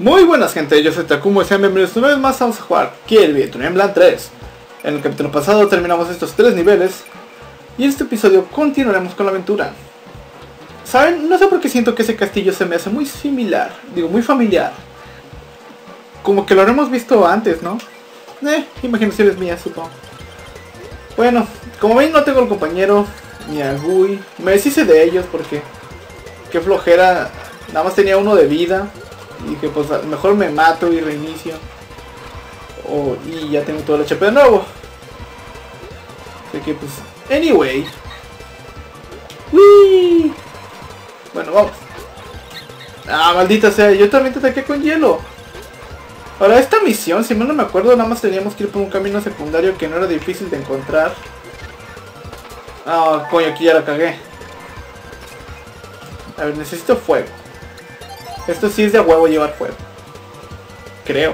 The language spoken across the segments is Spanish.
Muy buenas gente, yo soy Takumo y sean bienvenidos una vez más. Vamos a jugar Kirby Dream Land 3. En el capítulo pasado terminamos estos 3 niveles y en este episodio continuaremos con la aventura. ¿Saben? No sé por qué siento que ese castillo se me hace muy similar, digo muy familiar. Como que lo habremos visto antes, ¿no? Imaginaciones mías, supongo. Bueno, como ven no tengo al compañero ni a Gui. Me deshice de ellos porque qué flojera, nada más tenía uno de vida. Y dije, pues mejor me mato y reinicio. Y ya tengo todo el HP de nuevo. Así que pues, anyway. ¡Wii! Bueno, vamos. Ah, maldita sea, yo también te ataqué con hielo. Ahora, esta misión, si mal no me acuerdo, nada más teníamos que ir por un camino secundario que no era difícil de encontrar. Ah, coño, aquí ya la cagué. A ver, necesito fuego. Esto sí es de a huevo llevar fuego. Creo.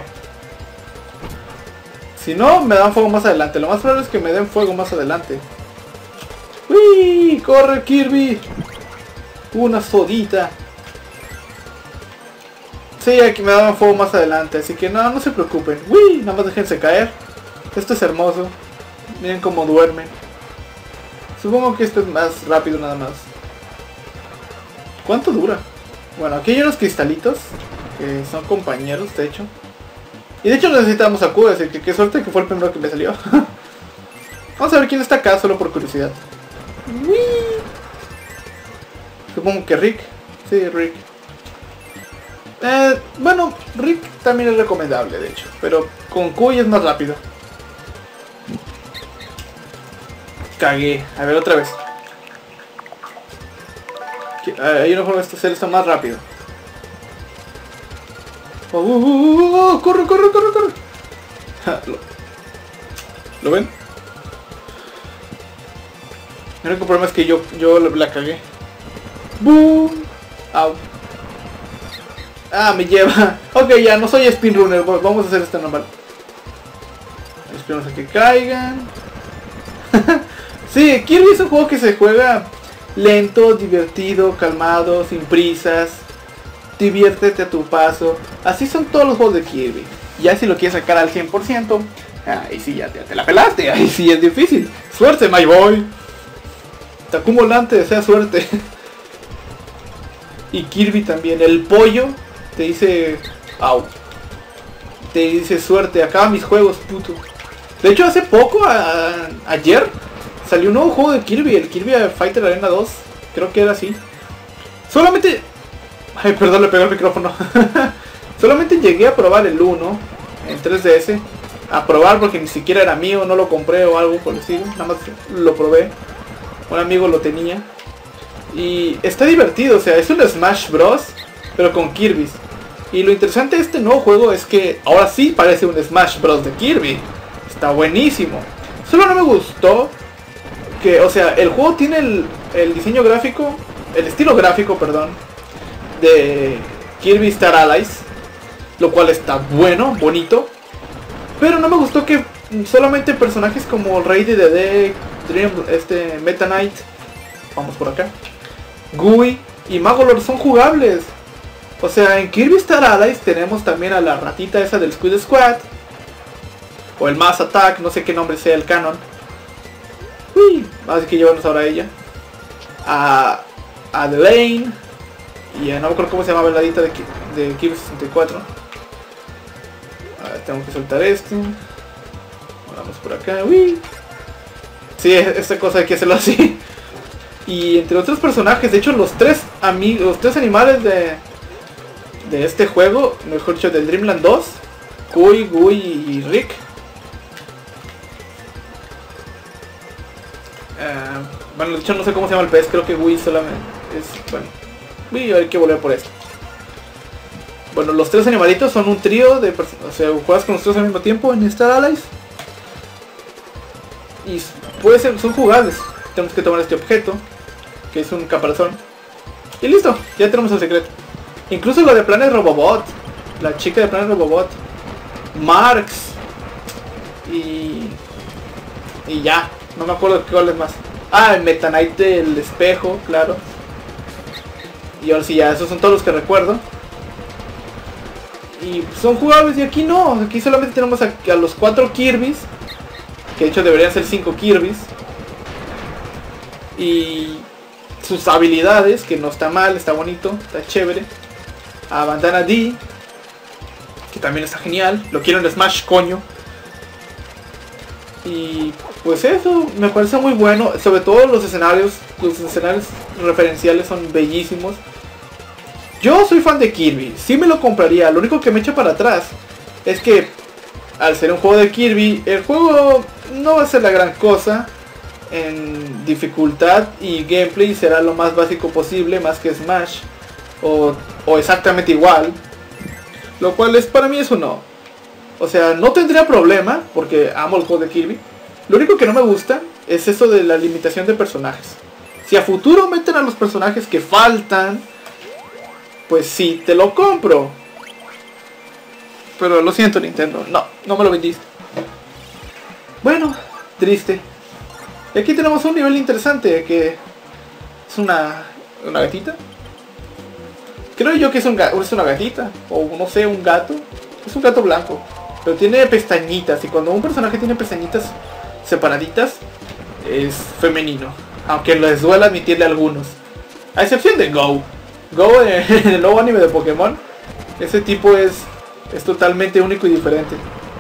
Si no, me dan fuego más adelante. Lo más probable es que me den fuego más adelante. ¡Uy! ¡Corre, Kirby! Una sodita. Sí, aquí me daban fuego más adelante. Así que no se preocupen. ¡Uy! Nada más déjense caer. Esto es hermoso. Miren cómo duermen. Supongo que esto es más rápido nada más. ¿Cuánto dura? Bueno, aquí hay unos cristalitos que son compañeros, de hecho. Y de hecho necesitamos a Q, así que qué suerte que fue el primero que me salió. Vamos a ver quién está acá, solo por curiosidad. ¡Wii! Supongo que Rick. Sí, Rick. Bueno, Rick también es recomendable, de hecho. Pero con Q es más rápido. Cagué. A ver, otra vez. Hay una forma de hacer esto más rápido. ¡Corre! ¿Lo ven? El único problema es que yo la cagué. ¡Boom! ¡Au! Ah, me lleva. Ok, ya, no soy speedrunner. Vamos a hacer esto normal. Esperamos a que caigan. Sí, Kirby es un juego que se juega lento, divertido, calmado, sin prisas. Diviértete a tu paso. Así son todos los juegos de Kirby. Ya si lo quieres sacar al 100%, ahí sí ya te la pelaste. Ahí sí es difícil. Suerte, my boy. Takumo Land te desea suerte. Y Kirby también. El pollo te dice... Au. Te dice suerte. Acaba mis juegos, puto. De hecho hace poco, ayer, salió un nuevo juego de Kirby. El Kirby Fighter Arena 2. Creo que era así. Solamente... Ay, perdón, le pegué el micrófono. Solamente llegué a probar el 1 en 3DS. A probar porque ni siquiera era mío, no lo compré o algo por el estilo. Nada más lo probé. Un amigo lo tenía. Y está divertido, o sea, es un Smash Bros. Pero con Kirby. Y lo interesante de este nuevo juego es que ahora sí parece un Smash Bros. De Kirby. Está buenísimo. Solo no me gustó que, o sea, el juego tiene el diseño gráfico, el estilo gráfico, perdón, de Kirby Star Allies, lo cual está bueno, bonito, pero no me gustó que solamente personajes como Rey de Dedede, Dream, Meta Knight, vamos por acá, Gui y Magolor son jugables. O sea, en Kirby Star Allies tenemos también a la ratita esa del Squid Squad, o el Mass Attack, no sé qué nombre sea el canon. Uy, así que llevamos ahora a ella, a Adelaine. Y no me acuerdo cómo se llamaba la ladita de Kirby 64. Tengo que soltar esto. Vamos por acá. Uy. Sí, esta cosa hay que hacerlo así. Y entre otros personajes, de hecho los tres animales de este juego, mejor dicho del Dreamland 2, Kui, Gui y Rick. Bueno, de hecho no sé cómo se llama el pez, creo que Gui solamente es... Bueno. Y hay que volver por esto. Bueno, los tres animalitos son un trío de personas. O sea, juegas con los tres al mismo tiempo en Star Allies. Y puede ser, son jugables. Tenemos que tomar este objeto, que es un caparazón. Y listo, ya tenemos el secreto. Incluso lo de Planet Robobot, la chica de Planet Robobot, Marx. Y ya, no me acuerdo cuál es más. Ah, el Meta Knight del espejo, claro. Y ahora sí, ya esos son todos los que recuerdo. y son jugables, y aquí no. Aquí solamente tenemos a los 4 Kirby's, que de hecho deberían ser 5 Kirby's, y sus habilidades, que no está mal, está bonito, está chévere. A Bandana D, que también está genial, lo quiero en Smash, coño. Y pues eso, me parece muy bueno, sobre todo los escenarios referenciales son bellísimos. Yo soy fan de Kirby, sí me lo compraría, lo único que me echa para atrás es que al ser un juego de Kirby, el juego no va a ser la gran cosa en dificultad, y gameplay será lo más básico posible, más que Smash, o exactamente igual, lo cual es, para mí, eso no. O sea, no tendría problema, porque amo el juego de Kirby. Lo único que no me gusta es eso de la limitación de personajes. Si a futuro meten a los personajes que faltan, pues sí, te lo compro. Pero lo siento, Nintendo, no me lo vendiste. Bueno, triste. Y aquí tenemos un nivel interesante, que es una gatita. Creo yo que es una gatita, o no sé, un gato. Es un gato blanco, pero tiene pestañitas, y cuando un personaje tiene pestañitas separaditas, es femenino. Aunque les duela admitirle a algunos. A excepción de Go. Go en el nuevo anime de Pokémon, ese tipo es totalmente único y diferente.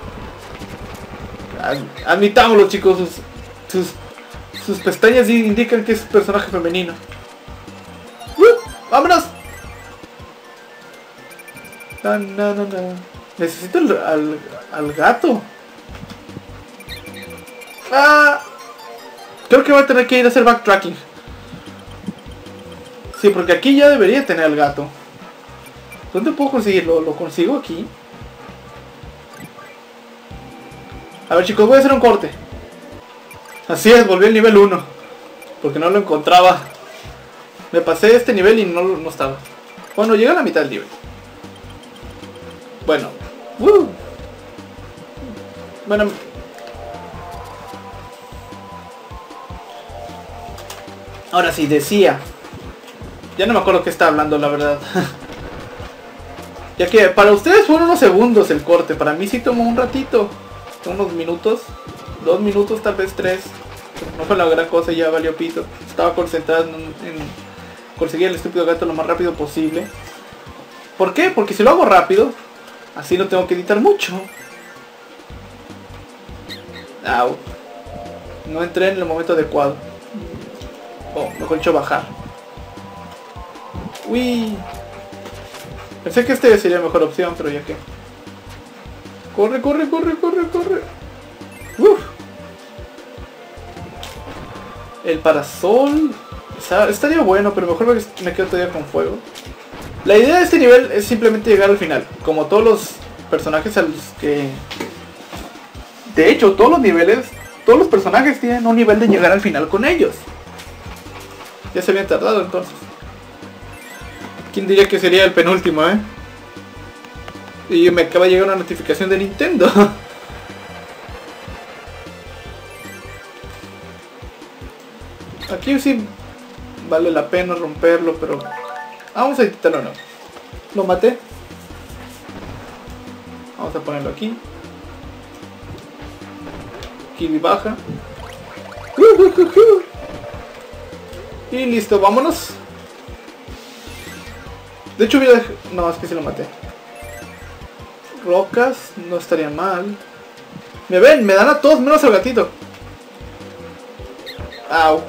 Admitámoslo, chicos, sus pestañas indican que es personaje femenino. ¡Vámonos! No. Necesito al gato. Creo que voy a tener que ir a hacer backtracking. Sí, porque aquí ya debería tener al gato. ¿Dónde puedo conseguirlo? ¿Lo consigo aquí? A ver, chicos, voy a hacer un corte. Así es, volví al nivel 1. Porque no lo encontraba. Me pasé este nivel y no estaba. Bueno, llegué a la mitad del nivel. Bueno. Bueno. Ahora sí, decía. Ya no me acuerdo qué estaba hablando, la verdad. Ya que para ustedes fueron unos segundos el corte. Para mí sí tomó un ratito. Unos minutos. 2 minutos, tal vez 3. No fue la gran cosa, ya valió pito. Estaba concentrado en conseguir el estúpido gato lo más rápido posible. ¿Por qué? Porque si lo hago rápido, así no tengo que editar mucho. Au. No entré en el momento adecuado. Oh, mejor dicho, bajar. Uy. Pensé que este sería la mejor opción, pero ya que. Corre. Uf. El parasol estaría bueno, pero mejor me quedo todavía con fuego. La idea de este nivel es simplemente llegar al final. Como todos los personajes a los que... De hecho, todos los niveles, todos los personajes tienen un nivel de llegar al final con ellos. Ya se habían tardado entonces. ¿Quién diría que sería el penúltimo, Y me acaba de llegar una notificación de Nintendo. Aquí sí vale la pena romperlo, pero... vamos a intentarlo, no. Lo maté. Vamos a ponerlo aquí. Kirby baja. Y listo, vámonos. De hecho hubiera... no, es que sí lo maté. Rocas, no estaría mal. Me ven, me dan a todos menos al gatito. Au.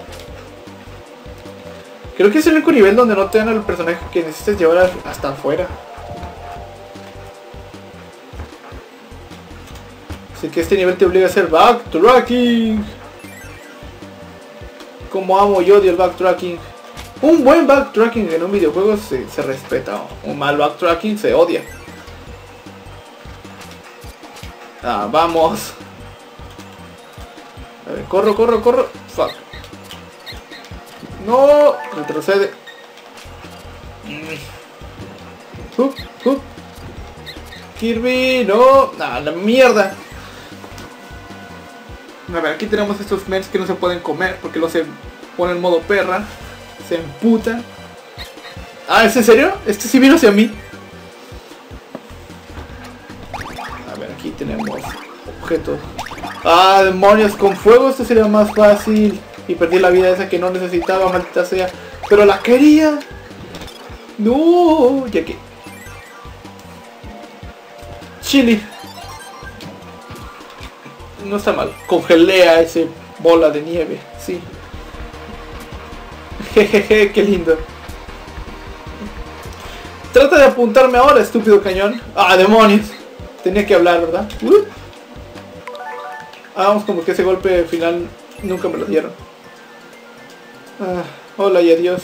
Creo que es el único nivel donde no te dan al personaje que necesitas llevar hasta afuera. Así que este nivel te obliga a hacer backtracking. Como amo y odio el backtracking. Un buen backtracking en un videojuego se respeta. Un mal backtracking se odia. Vamos. A ver, corro. Fuck. No, retrocede. Kirby, no. La mierda. A ver, aquí tenemos estos mens que no se pueden comer porque los se ponen en modo perra. Se emputan. ¿Es en serio? Este sí vino hacia mí. Aquí tenemos objetos. Ah, demonios, con fuego esto sería más fácil. Y perdí la vida esa que no necesitaba, maldita sea. Pero la quería. No, ya que... Chili. No está mal. Congelé a ese bola de nieve, sí. Jejeje, qué lindo. Trata de apuntarme ahora, estúpido cañón. Ah, demonios. Tenía que hablar, ¿verdad? Vamos, como que ese golpe final nunca me lo dieron. Ah, hola y adiós.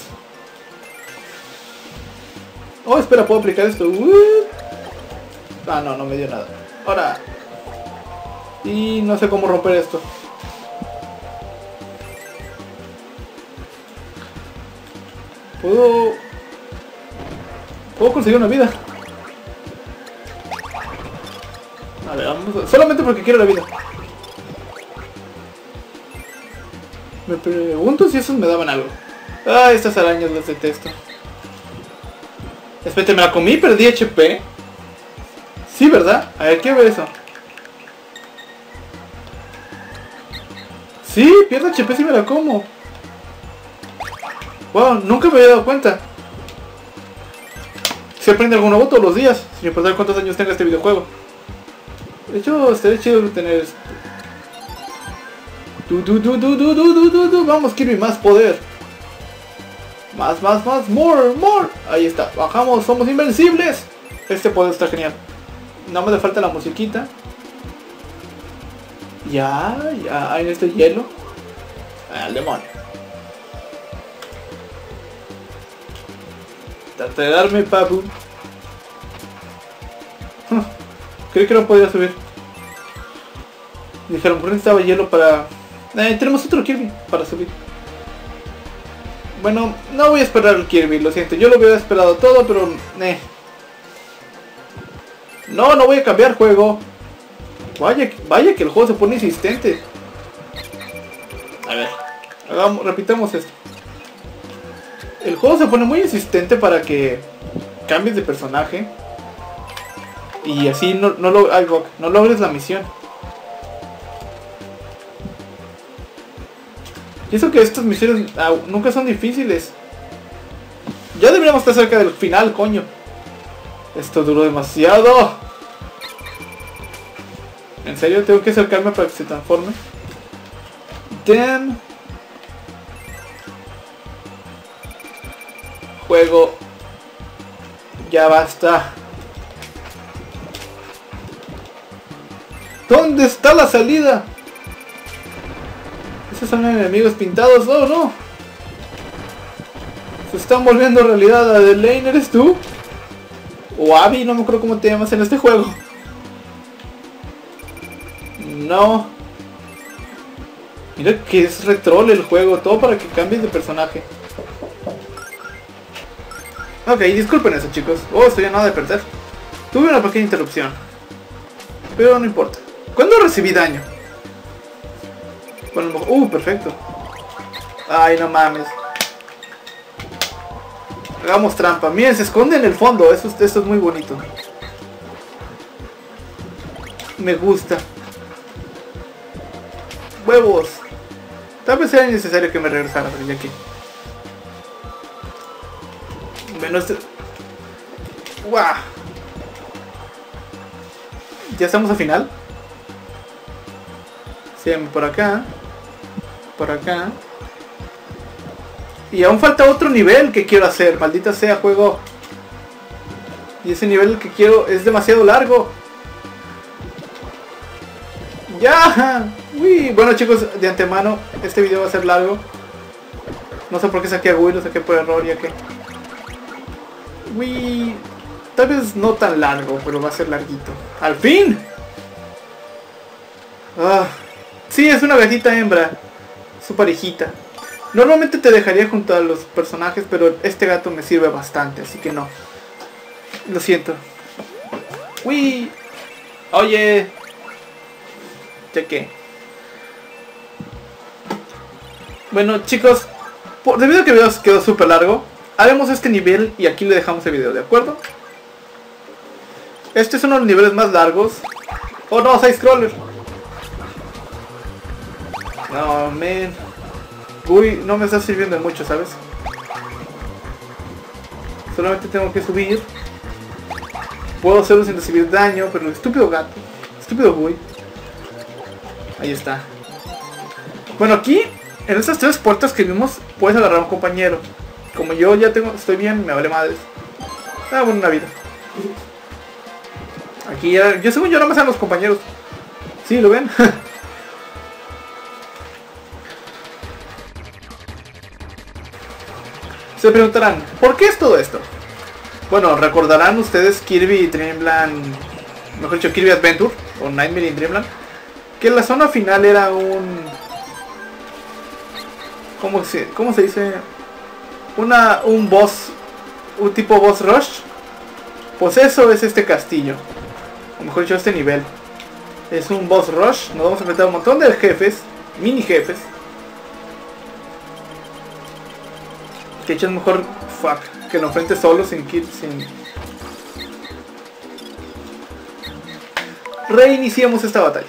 Oh, espera, ¿puedo aplicar esto? Ah, no, no me dio nada. Ahora. Y no sé cómo romper esto. Puedo conseguir una vida. A ver, vamos. Solamente porque quiero la vida. Me pregunto si esos me daban algo. Ah, estas arañas las detesto. Espérate, ¿me la comí? ¿Perdí HP? Sí, ¿verdad? A ver, quiero ver eso. Sí, pierdo HP si me la como. Wow, nunca me había dado cuenta. Se aprende algo nuevo todos los días, sin importar cuántos años tenga este videojuego. De hecho, estaría chido tener esto. Vamos, Kirby, más poder. Más, more. Ahí está, bajamos, somos invencibles. Este poder está genial. No me falta la musiquita. Ya, en este hielo. Al demonio. Trata de darme, papu. Creí que no podía subir. Dijeron, ¿por qué necesitaba hielo para...? Tenemos otro Kirby para subir. Bueno, no voy a esperar el Kirby, lo siento. Yo lo hubiera esperado todo, pero... No voy a cambiar juego. Vaya que el juego se pone insistente. A ver, repitamos esto. El juego se pone muy insistente para que cambies de personaje. Y así no logres la misión. Y eso que estas misiones nunca son difíciles. Ya deberíamos estar cerca del final, coño. Esto duró demasiado. ¿En serio? ¿Tengo que acercarme para que se transforme? Damn. Juego. Ya basta. ¿Dónde está la salida? Esos son enemigos pintados. Oh, no. Se están volviendo realidad. ¿Adelaine eres tú? O Abby, no me acuerdo cómo te llamas en este juego. No. Mira que es retrol el juego. Todo para que cambies de personaje. Ok, disculpen eso, chicos. Oh, estoy a nada de perder. Tuve una pequeña interrupción. Pero no importa. ¿Cuándo recibí daño? Bueno, perfecto. Ay, no mames. Hagamos trampa. Miren, se esconde en el fondo. Esto es muy bonito. Me gusta. Huevos. Tal vez sea necesario que me regresara, pero ya que... Bueno, ¡guau! Ya estamos al final. Síganme por acá. Por acá. Y aún falta otro nivel que quiero hacer. Maldita sea, juego. Y ese nivel que quiero es demasiado largo. ¡Ya! Uy. Bueno, chicos, de antemano este video va a ser largo. No sé por qué saqué a Will, lo saqué por error, ya que... Uy. Tal vez no tan largo, pero va a ser larguito. ¡Al fin! Sí, es una gatita hembra. Su parejita. Normalmente te dejaría junto a los personajes, pero este gato me sirve bastante, así que no. Lo siento. Uy. Oye. Cheque. Bueno, chicos, debido a que el video quedó súper largo, haremos este nivel y aquí le dejamos el video, ¿de acuerdo? Este es uno de los niveles más largos. Oh no, side scroller. No, man. Uy, no me está sirviendo de mucho, ¿sabes? Solamente tengo que subir. Puedo hacerlo sin recibir daño, pero estúpido gato. Estúpido Gui. Ahí está. Bueno, aquí, en estas 3 puertas que vimos, puedes agarrar a un compañero. Como yo ya estoy bien, me vale madres. Ah, bueno, una vida. Aquí ya, yo según yo no me salen los compañeros. ¿Sí, lo ven? Se preguntarán, ¿por qué es todo esto? Bueno, recordarán ustedes Kirby Dreamland, mejor dicho Kirby Adventure, o Nightmare in Dreamland, que la zona final era un... ¿Cómo se dice? Un boss, un tipo boss rush. Pues eso es este castillo, o mejor dicho este nivel. Es un boss rush, nos vamos a enfrentar a un montón de jefes, mini jefes. Que hecho es mejor que lo enfrente solo sin... Reiniciamos esta batalla.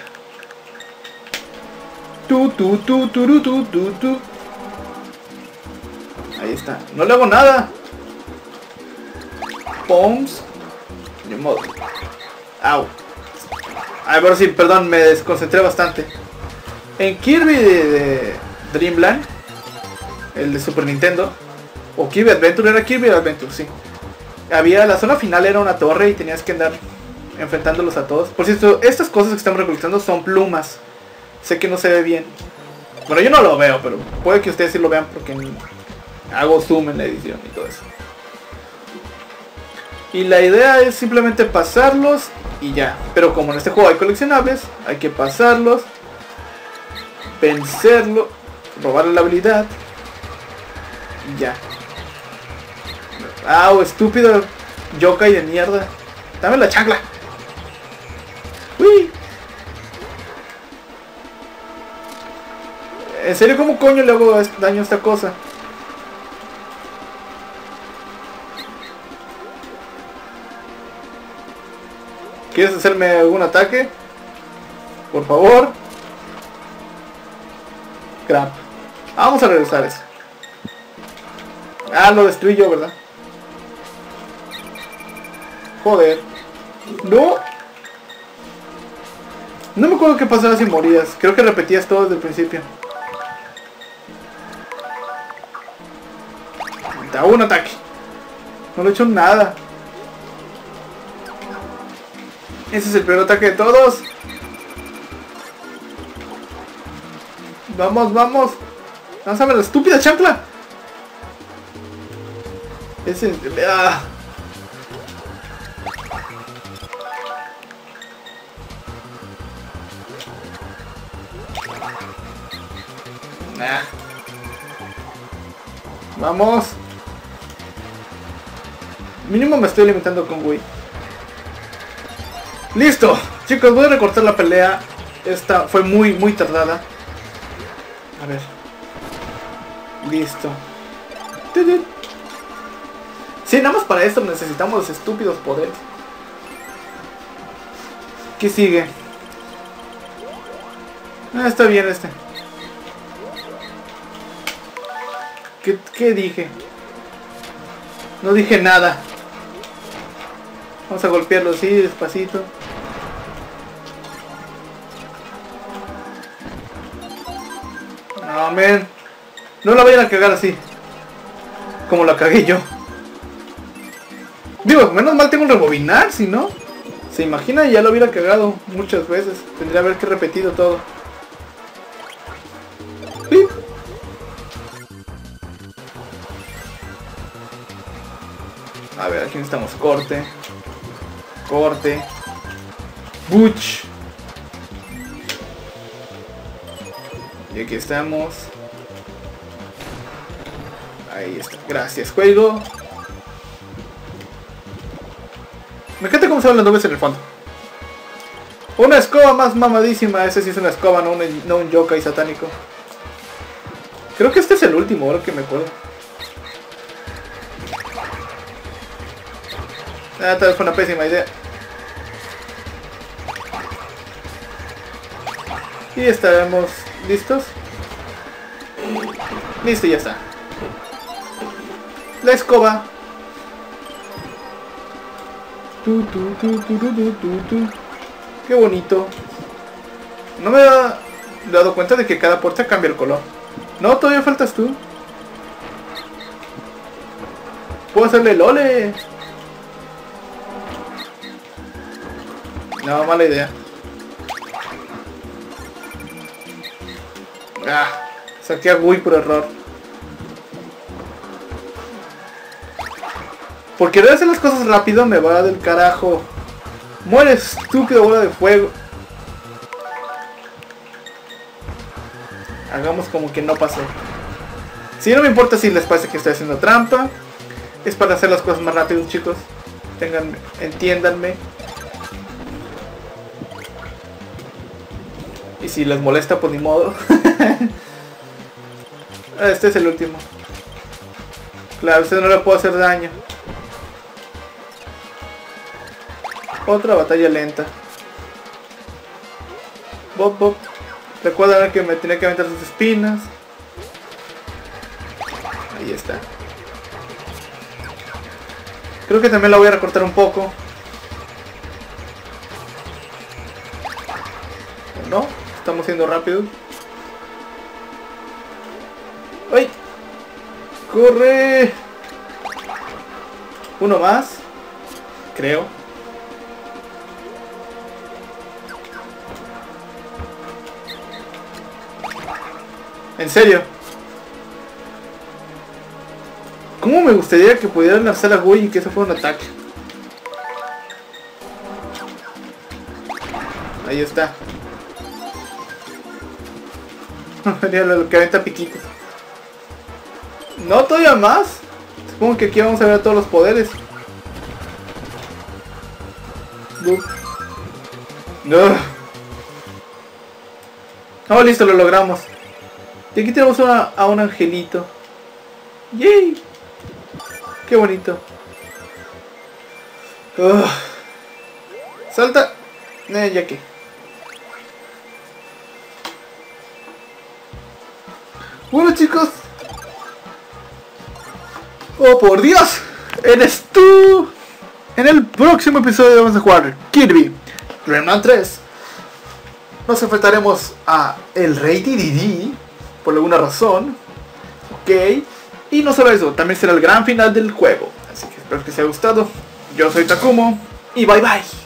Ahí está. No le hago nada. Poms. Ni modo. Au. A ver, sí, perdón, me desconcentré bastante. En Kirby de Dreamland, el de Super Nintendo, o Kirby Adventure, era Kirby Adventure, sí. Había, la zona final era una torre y tenías que andar enfrentándolos a todos. Por cierto, estas cosas que estamos recolectando son plumas. Sé que no se ve bien. Bueno, yo no lo veo, pero puede que ustedes sí lo vean porque hago zoom en la edición y todo eso. Y la idea es simplemente pasarlos y ya. Pero como en este juego hay coleccionables, hay que pasarlos, vencerlo, robarle la habilidad y ya. ¡Au! Estúpido yokai de mierda. Dame la chancla. ¡Uy! ¿En serio cómo coño le hago daño a esta cosa? ¿Quieres hacerme algún ataque? Por favor. Crap. Vamos a regresar eso. Ah, lo destruí yo, ¿verdad? Joder. No. No me acuerdo qué pasaba si morías. Creo que repetías todo desde el principio. Te hago un ataque. No le he hecho nada. Ese es el peor ataque de todos. Vamos, vamos. Lánzame la estúpida chancla. Ese... ¡Ah! Nah. Vamos. Mínimo me estoy limitando con Wii. Listo. Chicos, voy a recortar la pelea. Esta fue muy tardada. A ver. Listo. Sí, nada más para esto necesitamos los estúpidos poderes. ¿Qué sigue? Ah, está bien este. ¿Qué dije? No dije nada. Vamos a golpearlo así, despacito. No, man. No la vayan a cagar así. Como la cagué yo. Digo, menos mal tengo un rebobinar, si no. Se imagina, ya lo hubiera cagado muchas veces. Tendría que haber que repetido todo. ¡Pip! A ver, aquí necesitamos corte. Corte. Butch. Y aquí estamos. Ahí está. Gracias, juego. Me encanta cómo se ven las nubes en el fondo. Una escoba más mamadísima. Ese sí es una escoba, no un yokai satánico. Creo que este es el último, ahora que me acuerdo. Ah, tal vez fue una pésima idea. Y estaremos listos. Listo, ya está. La escoba. Qué bonito. No me he dado cuenta de que cada puerta cambia el color. No, todavía faltas tú. Puedo hacerle el ole. No, mala idea. Ah, saqué a Gui por error. Por querer hacer las cosas rápido me va del carajo. Muere, estúpido bola de fuego. Hagamos como que no pasó. Si no me importa si les parece que estoy haciendo trampa. Es para hacer las cosas más rápido, chicos. Entiéndanme. Y si les molesta, pues ni modo. Este es el último. Claro, a usted no le puedo hacer daño. Otra batalla lenta. Bob, Bob. Recuerda que me tenía que aventar sus espinas. Ahí está. Creo que también la voy a recortar un poco. ¿No? Estamos siendo rápidos. ¡Ay! ¡Corre! Uno más. Creo. ¿En serio? ¿Cómo me gustaría que pudieran lanzar a Gui y que eso fuera un ataque? Ahí está. Mira lo que aventa piquitos. No, todavía más. Supongo que aquí vamos a ver todos los poderes. No. Oh, listo, lo logramos. Y aquí tenemos a un angelito. ¡Yay! ¡Qué bonito! ¡Salta! Ya que. Bueno, chicos. ¡Oh, por Dios! ¡Eres tú! En el próximo episodio vamos a jugar Kirby Remnant 3. Nos enfrentaremos a el Rey Dedede por alguna razón. Ok. Y no solo eso, también será el gran final del juego. Así que espero que os haya gustado. Yo soy Takumo y bye bye.